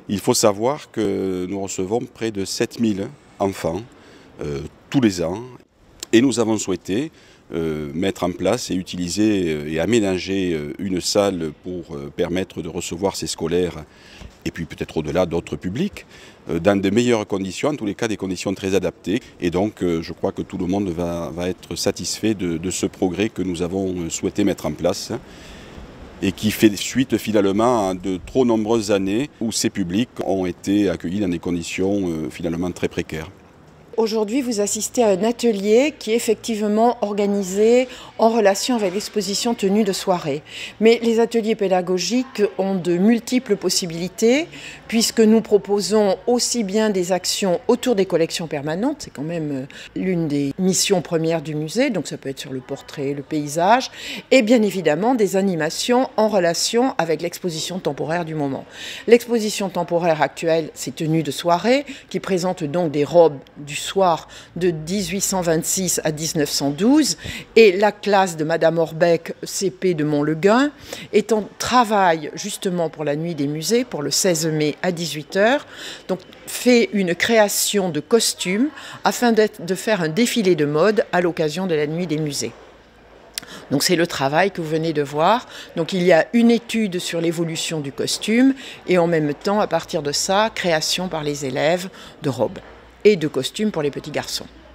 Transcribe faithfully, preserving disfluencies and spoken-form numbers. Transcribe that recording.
Il faut savoir que nous recevons près de sept mille enfants euh, tous les ans et nous avons souhaité euh, mettre en place et utiliser et aménager une salle pour euh, permettre de recevoir ces scolaires et puis peut-être au-delà d'autres publics euh, dans de meilleures conditions, en tous les cas des conditions très adaptées. Et donc euh, je crois que tout le monde va, va être satisfait de, de ce progrès que nous avons souhaité mettre en place et qui fait suite finalement à de trop nombreuses années où ces publics ont été accueillis dans des conditions euh, finalement très précaires. Aujourd'hui, vous assistez à un atelier qui est effectivement organisé en relation avec l'exposition tenue de soirée. Mais les ateliers pédagogiques ont de multiples possibilités puisque nous proposons aussi bien des actions autour des collections permanentes, c'est quand même l'une des missions premières du musée, donc ça peut être sur le portrait, le paysage, et bien évidemment des animations en relation avec l'exposition temporaire du moment. L'exposition temporaire actuelle, c'est tenue de soirée, qui présente donc des robes du soir de mille huit cent vingt-six à mille neuf cent douze, et la classe de Madame Orbeck, C P de Montleguin, est en travail justement pour la nuit des musées, pour le seize mai à dix-huit heures, donc fait une création de costumes afin de faire un défilé de mode à l'occasion de la nuit des musées. Donc c'est le travail que vous venez de voir. Donc il y a une étude sur l'évolution du costume et en même temps, à partir de ça, création par les élèves de robes et de costumes pour les petits garçons.